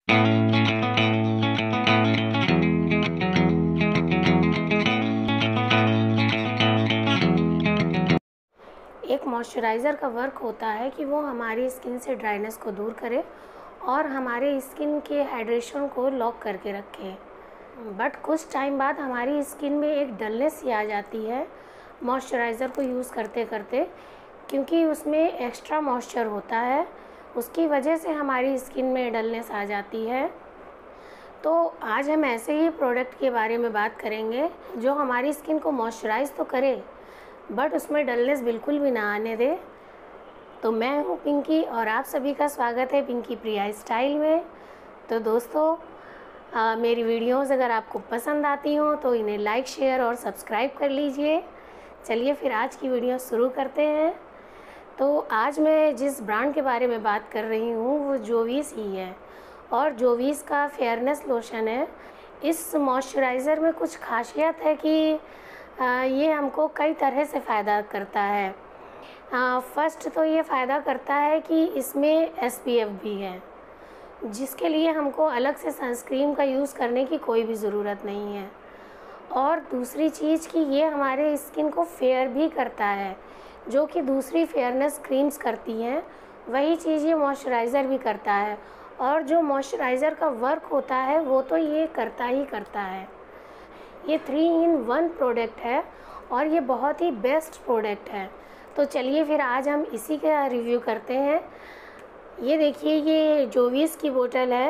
एक मॉइस्चराइज़र का वर्क होता है कि वो हमारी स्किन से ड्राइनेस को दूर करे और हमारे स्किन के हाइड्रेशन को लॉक करके रखे। बट कुछ टाइम बाद हमारी स्किन में एक डलनेस सी आ जाती है मॉइस्चराइज़र को यूज़ करते करते, क्योंकि उसमें एक्स्ट्रा मॉइस्चर होता है, उसकी वजह से हमारी स्किन में डलनेस आ जाती है। तो आज हम ऐसे ही प्रोडक्ट के बारे में बात करेंगे जो हमारी स्किन को मॉइस्चराइज़ तो करे बट उसमें डलनेस बिल्कुल भी ना आने दे। तो मैं हूँ पिंकी और आप सभी का स्वागत है पिंकी प्रिया स्टाइल में। तो दोस्तों मेरी वीडियोस अगर आपको पसंद आती हों तो इन्हें लाइक शेयर और सब्सक्राइब कर लीजिए। चलिए फिर आज की वीडियो शुरू करते हैं। तो आज मैं जिस ब्रांड के बारे में बात कर रही हूँ वो जोवीस ही है और जोवीस का फेयरनेस लोशन है। इस मॉइस्चराइज़र में कुछ खासियत है कि ये हमको कई तरह से फ़ायदा करता है। फर्स्ट तो ये फ़ायदा करता है कि इसमें SPF भी है, जिसके लिए हमको अलग से सनस्क्रीन का यूज़ करने की कोई भी ज़रूरत नहीं है। और दूसरी चीज़ कि ये हमारे स्किन को फेयर भी करता है, जो कि दूसरी फेयरनेस क्रीम्स करती हैं वही चीज़ ये मॉइस्चराइज़र भी करता है। और जो मॉइस्चराइज़र का वर्क होता है वो तो ये करता ही करता है। ये 3-in-1 प्रोडक्ट है और ये बहुत ही बेस्ट प्रोडक्ट है। तो चलिए फिर आज हम इसी का रिव्यू करते हैं। ये देखिए, ये जोवीस की बोतल है,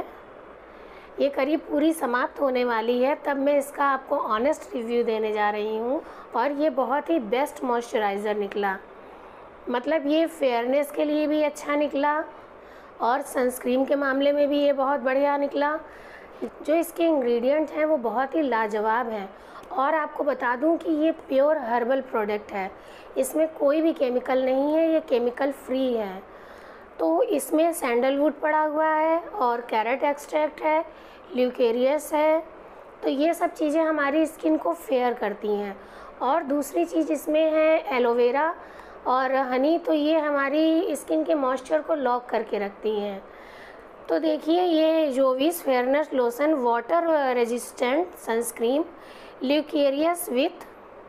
ये करीब पूरी समाप्त होने वाली है, तब मैं इसका आपको ऑनेस्ट रिव्यू देने जा रही हूँ। और ये बहुत ही बेस्ट मॉइस्चराइज़र निकला, मतलब ये फेयरनेस के लिए भी अच्छा निकला और सनस्क्रीन के मामले में भी ये बहुत बढ़िया निकला। जो इसके इंग्रेडिएंट हैं वो बहुत ही लाजवाब हैं। और आपको बता दूं कि ये प्योर हर्बल प्रोडक्ट है, इसमें कोई भी केमिकल नहीं है, ये केमिकल फ्री है। तो इसमें सैंडलवुड पड़ा हुआ है और कैरेट एक्सट्रैक्ट है, ल्यूकेरियस है। तो ये सब चीज़ें हमारी स्किन को फेयर करती हैं। और दूसरी चीज़ इसमें है एलोवेरा और हनी, तो ये हमारी स्किन के मॉइस्चर को लॉक करके रखती हैं। तो देखिए, ये Jovees fairness lotion water resistant sunscreen luxurious with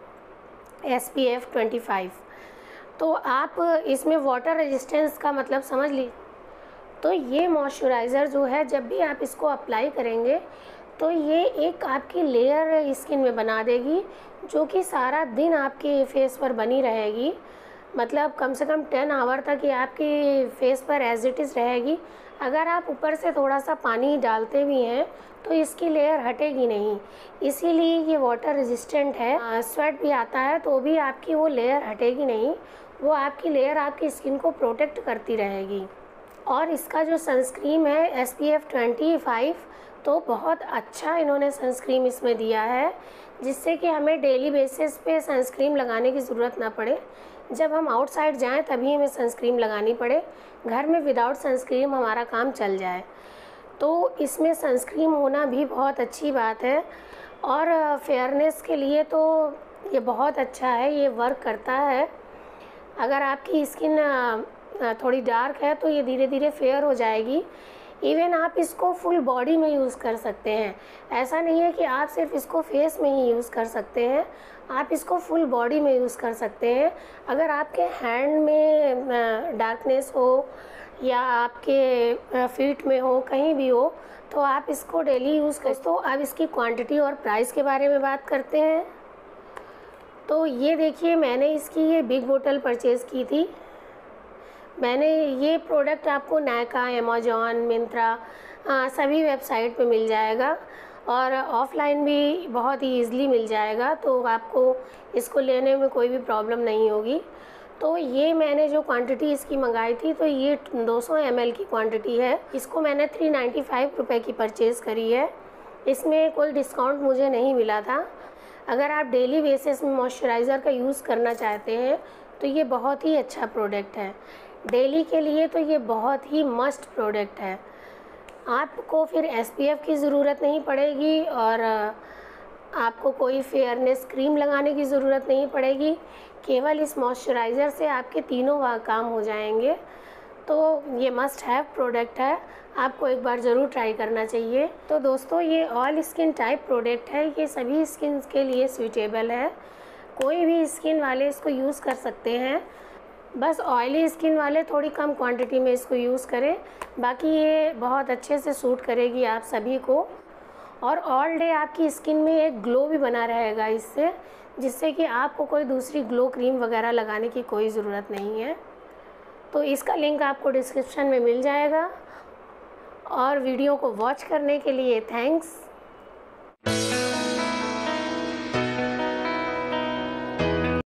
SPF 25। तो आप इसमें वाटर रेजिस्टेंस का मतलब समझ ली। तो ये मॉइस्चराइज़र जो है, जब भी आप इसको अप्लाई करेंगे तो ये एक आपकी लेयर स्किन में बना देगी, जो कि सारा दिन आपके फेस पर बनी रहेगी। मतलब कम से कम 10 आवर तक ये आपकी फेस पर एज इट इज़ रहेगी। अगर आप ऊपर से थोड़ा सा पानी डालते भी हैं तो इसकी लेयर हटेगी नहीं, इसीलिए ये वाटर रेजिस्टेंट है। स्वेट भी आता है तो भी आपकी वो लेयर हटेगी नहीं, वो आपकी लेयर आपकी स्किन को प्रोटेक्ट करती रहेगी। और इसका जो सनस्क्रीन है SPF 25, तो बहुत अच्छा इन्होंने सनस्क्रीन इसमें दिया है, जिससे कि हमें डेली बेसिस पे सनस्क्रीन लगाने की ज़रूरत ना पड़े। जब हम आउटसाइड जाएं तभी हमें सनस्क्रीन लगानी पड़े, घर में विदाउट सनस्क्रीन हमारा काम चल जाए। तो इसमें सनस्क्रीन होना भी बहुत अच्छी बात है। और फेयरनेस के लिए तो ये बहुत अच्छा है, ये वर्क करता है। अगर आपकी स्किन थोड़ी डार्क है तो ये धीरे धीरे फेयर हो जाएगी। इवन आप इसको फुल बॉडी में यूज़ कर सकते हैं, ऐसा नहीं है कि आप सिर्फ इसको फेस में ही यूज़ कर सकते हैं, आप इसको फुल बॉडी में यूज़ कर सकते हैं। अगर आपके हैंड में डार्कनेस हो या आपके फीट में हो, कहीं भी हो, तो आप इसको डेली यूज़ कर। तो अब इसकी क्वांटिटी और प्राइस के बारे में बात करते हैं। तो ये देखिए, मैंने इसकी ये बिग बोतल परचेज़ की थी। मैंने ये प्रोडक्ट आपको नायका, अमेज़ॉन, मिंत्रा सभी वेबसाइट पे मिल जाएगा और ऑफ़लाइन भी बहुत ही ईज़िली मिल जाएगा, तो आपको इसको लेने में कोई भी प्रॉब्लम नहीं होगी। तो ये मैंने जो क्वांटिटी इसकी मंगाई थी, तो ये 200 ml की क्वांटिटी है। इसको मैंने 395 रुपये की परचेज़ करी है। इसमें कोई डिस्काउंट मुझे नहीं मिला था। अगर आप डेली बेसिस में मॉइस्चराइज़र का यूज़ करना चाहते हैं तो ये बहुत ही अच्छा प्रोडक्ट है। डेली के लिए तो ये बहुत ही मस्ट प्रोडक्ट है। आपको फिर SPF की ज़रूरत नहीं पड़ेगी और आपको कोई फेयरनेस क्रीम लगाने की ज़रूरत नहीं पड़ेगी। केवल इस मॉइस्चराइज़र से आपके तीनों काम हो जाएंगे। तो ये मस्ट हैव प्रोडक्ट है, आपको एक बार ज़रूर ट्राई करना चाहिए। तो दोस्तों ये ऑल स्किन टाइप प्रोडक्ट है, ये सभी स्किन के लिए सूटेबल है, कोई भी स्किन वाले इसको यूज़ कर सकते हैं। बस ऑयली स्किन वाले थोड़ी कम क्वांटिटी में इसको यूज़ करें, बाकी ये बहुत अच्छे से सूट करेगी आप सभी को। और ऑल डे आपकी स्किन में एक ग्लो भी बना रहेगा इससे, जिससे कि आपको कोई दूसरी ग्लो क्रीम वगैरह लगाने की कोई ज़रूरत नहीं है। तो इसका लिंक आपको डिस्क्रिप्शन में मिल जाएगा। और वीडियो को वॉच करने के लिए थैंक्स।